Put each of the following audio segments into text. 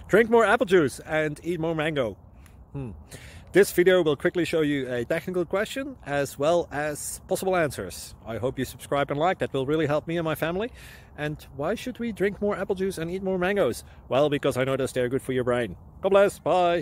Drink more apple juice and eat more mango. This video will quickly show you a technical question as well as possible answers. I hope you subscribe and like, that will really help me and my family. And why should we drink more apple juice and eat more mangoes? Well, because I noticed they're good for your brain. God bless, bye!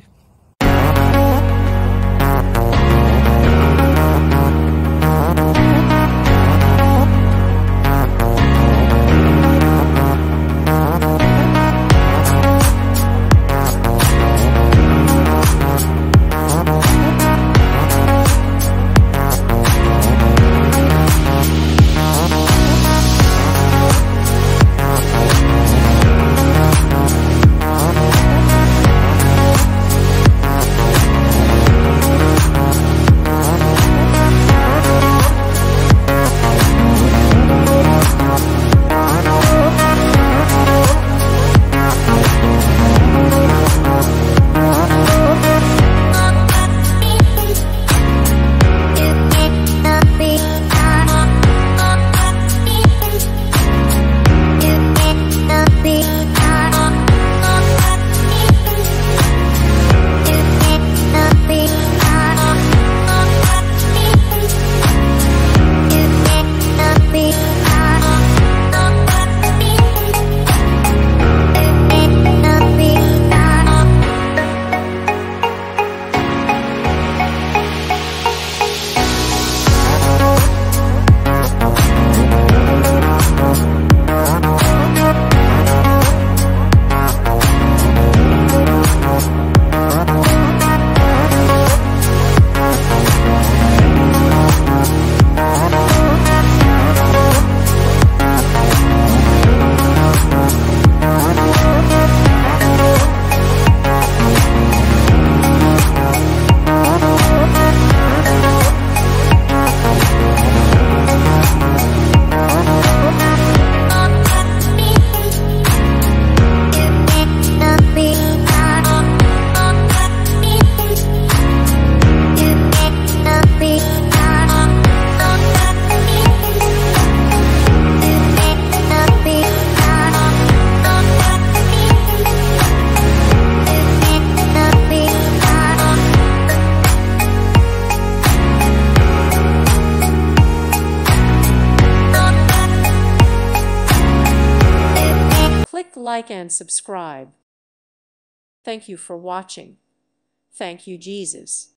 Like and subscribe. Thank you for watching. Thank you, Jesus.